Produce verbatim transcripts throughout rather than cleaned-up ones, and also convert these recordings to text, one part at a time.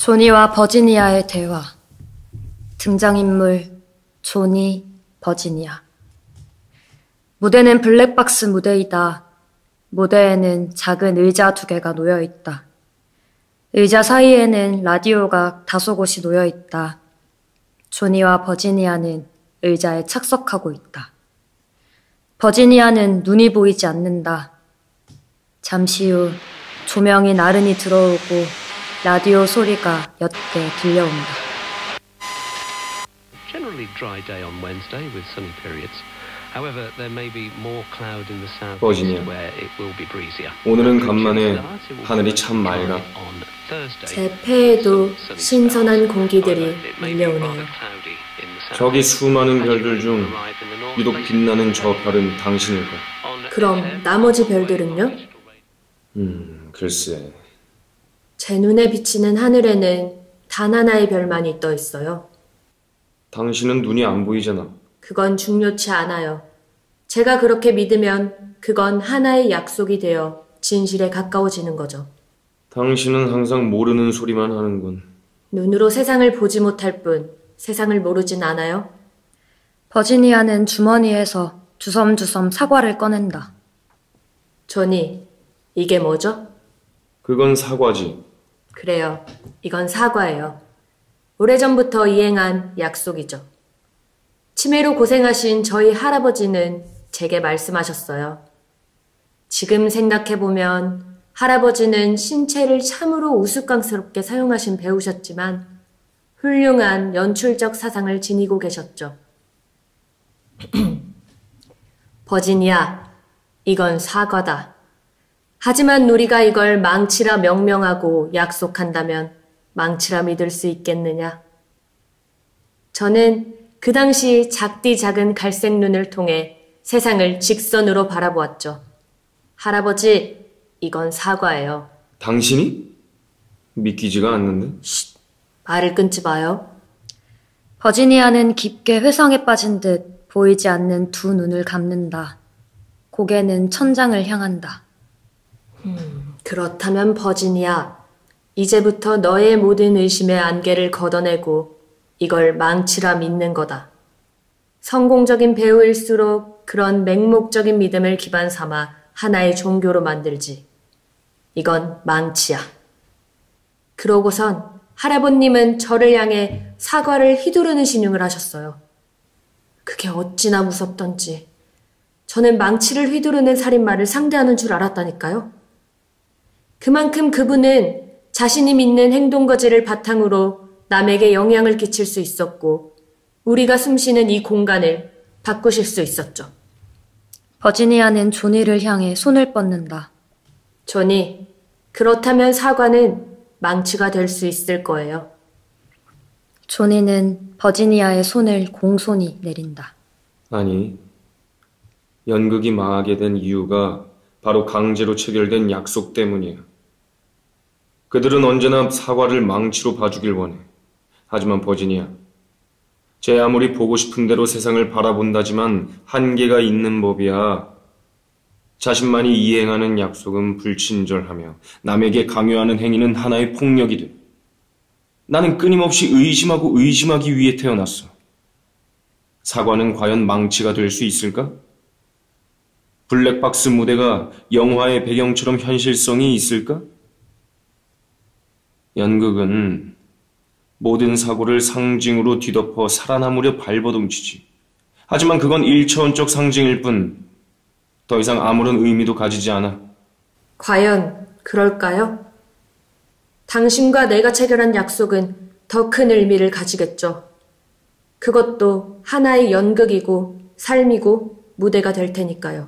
조니와 버지니아의 대화. 등장인물 조니, 버지니아. 무대는 블랙박스 무대이다. 무대에는 작은 의자 두 개가 놓여있다. 의자 사이에는 라디오가 다소 곳이 놓여있다. 조니와 버지니아는 의자에 착석하고 있다. 버지니아는 눈이 보이지 않는다. 잠시 후 조명이 나른히 들어오고 라디오 소리가 옅게 들려온다. Generally dry day on Wednesday with sunny periods. However, there may be more cloud in the south where it will be breezier. 오늘은 간만에 하늘이 참 맑아. 제 폐에도 신선한 공기들이 밀려오네요. 저기 수많은 별들 중 유독 빛나는 저 별은 당신일까? 그럼 나머지 별들은요? 음, 글쎄. 제 눈에 비치는 하늘에는 단 하나의 별만이 떠 있어요. 당신은 눈이 안 보이잖아. 그건 중요치 않아요. 제가 그렇게 믿으면 그건 하나의 약속이 되어 진실에 가까워지는 거죠. 당신은 항상 모르는 소리만 하는군. 눈으로 세상을 보지 못할 뿐 세상을 모르진 않아요. 버지니아는 주머니에서 주섬주섬 사과를 꺼낸다. 조니, 이게 뭐죠? 그건 사과지. 그래요. 이건 사과예요. 오래전부터 이행한 약속이죠. 치매로 고생하신 저희 할아버지는 제게 말씀하셨어요. 지금 생각해보면 할아버지는 신체를 참으로 우스꽝스럽게 사용하신 배우셨지만 훌륭한 연출적 사상을 지니고 계셨죠. 버지니아, 이건 사과다. 하지만 우리가 이걸 망치라 명명하고 약속한다면 망치라 믿을 수 있겠느냐? 저는 그 당시 작디 작은 갈색 눈을 통해 세상을 직선으로 바라보았죠. 할아버지, 이건 사과예요. 당신이? 믿기지가 않는데? 쉿, 말을 끊지 마요. 버지니아는 깊게 회상에 빠진 듯 보이지 않는 두 눈을 감는다. 고개는 천장을 향한다. 음, 그렇다면 버지니아, 이제부터 너의 모든 의심의 안개를 걷어내고 이걸 망치라 믿는 거다. 성공적인 배우일수록 그런 맹목적인 믿음을 기반 삼아 하나의 종교로 만들지. 이건 망치야. 그러고선 할아버님은 저를 향해 사과를 휘두르는 신용을 하셨어요. 그게 어찌나 무섭던지. 저는 망치를 휘두르는 살인마를 상대하는 줄 알았다니까요. 그만큼 그분은 자신이 믿는 행동거지를 바탕으로 남에게 영향을 끼칠 수 있었고 우리가 숨쉬는 이 공간을 바꾸실 수 있었죠. 버지니아는 조니를 향해 손을 뻗는다. 조니, 그렇다면 사과는 망치가 될 수 있을 거예요. 조니는 버지니아의 손을 공손히 내린다. 아니, 연극이 망하게 된 이유가 바로 강제로 체결된 약속 때문이야. 그들은 언제나 사과를 망치로 봐주길 원해. 하지만 버지니아, 제 아무리 보고 싶은 대로 세상을 바라본다지만 한계가 있는 법이야. 자신만이 이행하는 약속은 불친절하며 남에게 강요하는 행위는 하나의 폭력이 돼. 나는 끊임없이 의심하고 의심하기 위해 태어났어. 사과는 과연 망치가 될 수 있을까? 블랙박스 무대가 영화의 배경처럼 현실성이 있을까? 연극은 모든 사고를 상징으로 뒤덮어 살아남으려 발버둥치지. 하지만 그건 일차원적 상징일 뿐 더 이상 아무런 의미도 가지지 않아. 과연 그럴까요? 당신과 내가 체결한 약속은 더 큰 의미를 가지겠죠. 그것도 하나의 연극이고 삶이고 무대가 될 테니까요.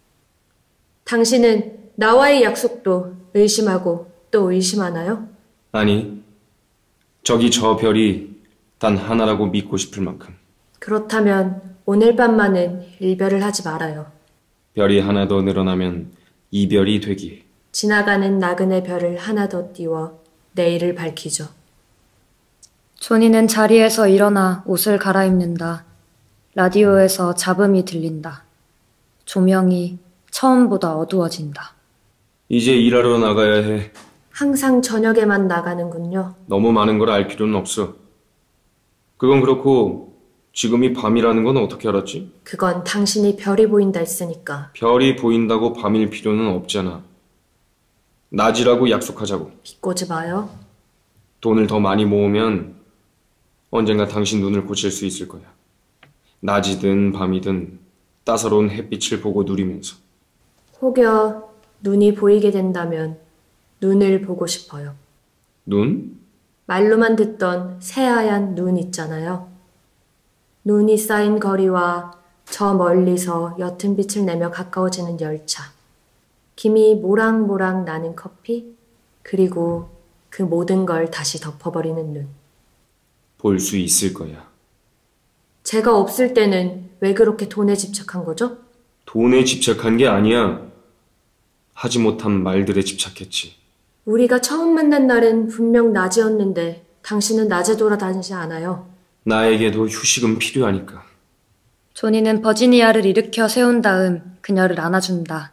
당신은 나와의 약속도 의심하고 또 의심하나요? 아니, 저기 저 별이 단 하나라고 믿고 싶을 만큼. 그렇다면 오늘 밤만은 일별을 하지 말아요. 별이 하나 더 늘어나면 이별이 되기. 지나가는 나그네 별을 하나 더 띄워 내일을 밝히죠. 조니는 자리에서 일어나 옷을 갈아입는다. 라디오에서 잡음이 들린다. 조명이 처음보다 어두워진다. 이제 일하러 나가야 해. 항상 저녁에만 나가는군요. 너무 많은 걸 알 필요는 없어. 그건 그렇고 지금이 밤이라는 건 어떻게 알았지? 그건 당신이 별이 보인다 했으니까. 별이 보인다고 밤일 필요는 없잖아. 낮이라고 약속하자고. 비꼬지 마요. 돈을 더 많이 모으면 언젠가 당신 눈을 고칠 수 있을 거야. 낮이든 밤이든 따사로운 햇빛을 보고 누리면서. 혹여 눈이 보이게 된다면 눈을 보고 싶어요. 눈? 말로만 듣던 새하얀 눈 있잖아요. 눈이 쌓인 거리와 저 멀리서 옅은 빛을 내며 가까워지는 열차. 김이 모락모락 나는 커피, 그리고 그 모든 걸 다시 덮어버리는 눈. 볼 수 있을 거야. 제가 없을 때는 왜 그렇게 돈에 집착한 거죠? 돈에 집착한 게 아니야. 하지 못한 말들에 집착했지. 우리가 처음 만난 날은 분명 낮이었는데 당신은 낮에 돌아다니지 않아요. 나에게도 휴식은 필요하니까. 조니는 버지니아를 일으켜 세운 다음 그녀를 안아준다.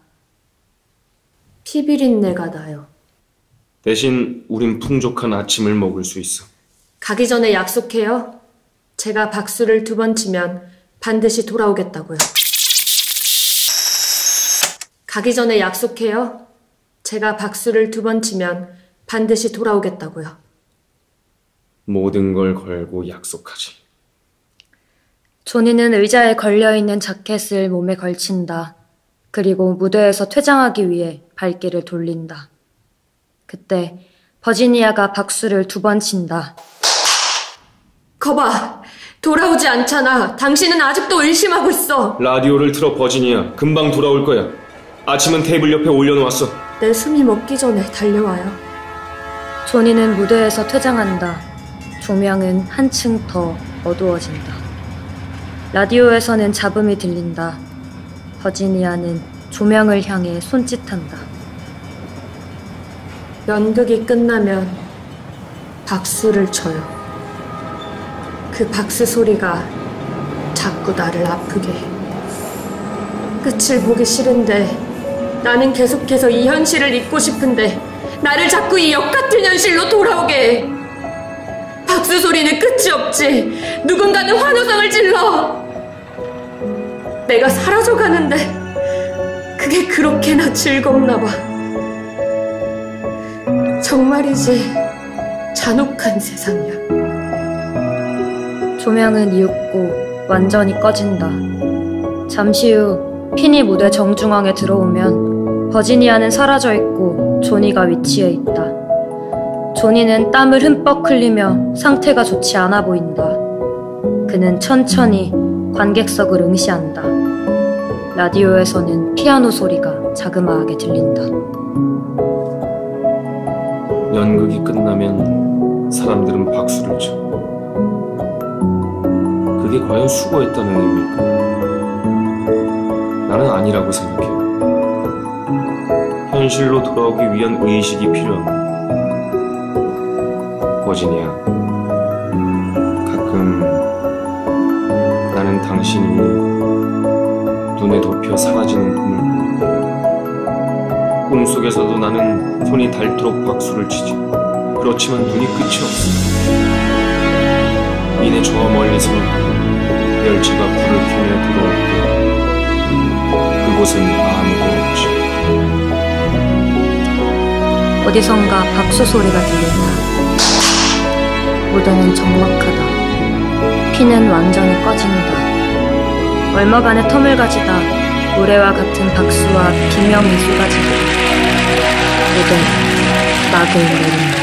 피비린내가 나요. 대신 우린 풍족한 아침을 먹을 수 있어. 가기 전에 약속해요. 제가 박수를 두 번 치면 반드시 돌아오겠다고요. 가기 전에 약속해요. 제가 박수를 두 번 치면 반드시 돌아오겠다고요. 모든 걸 걸고 약속하지. 조니는 의자에 걸려있는 자켓을 몸에 걸친다. 그리고 무대에서 퇴장하기 위해 발길을 돌린다. 그때 버지니아가 박수를 두 번 친다. 거봐, 돌아오지 않잖아. 당신은 아직도 의심하고 있어. 라디오를 틀어 버지니아. 금방 돌아올 거야. 아침은 테이블 옆에 올려놓았어. 내 숨이 멎기 전에 달려와요. 조니는 무대에서 퇴장한다. 조명은 한층 더 어두워진다. 라디오에서는 잡음이 들린다. 버지니아는 조명을 향해 손짓한다. 연극이 끝나면 박수를 쳐요. 그 박수 소리가 자꾸 나를 아프게 해. 끝을 보기 싫은데 나는 계속해서 이 현실을 잊고 싶은데 나를 자꾸 이 역같은 현실로 돌아오게 해. 박수 소리는 끝이 없지. 누군가는 환호성을 질러. 내가 사라져가는데 그게 그렇게나 즐겁나 봐. 정말이지 잔혹한 세상이야. 조명은 이윽고 완전히 꺼진다. 잠시 후 핀이 무대 정중앙에 들어오면 버지니아는 사라져 있고 조니가 위치해 있다. 조니는 땀을 흠뻑 흘리며 상태가 좋지 않아 보인다. 그는 천천히 관객석을 응시한다. 라디오에서는 피아노 소리가 자그마하게 들린다. 연극이 끝나면 사람들은 박수를 쳐. 그게 과연 수고했다는 의미일까? 나는 아니라고 생각해. 현실로 돌아오기 위한 의식이 필요하고. 버지니아, 가끔 나는 당신이 눈에 덮여 사라지는 꿈을 꿈 속에서도 나는 손이 닳도록 박수를 치지. 그렇지만 눈이 끝이 없어. 이내 저 멀리서 열차가 불을 켜며 들어올 때 그곳은 아무도 없지. 어디선가 박수 소리가 들린다. 무대는 적막하다. 피는 완전히 꺼진다. 얼마간의 텀을 가지다 노래와 같은 박수와 비명이 쏟아지다. 무대 낙을 내린다.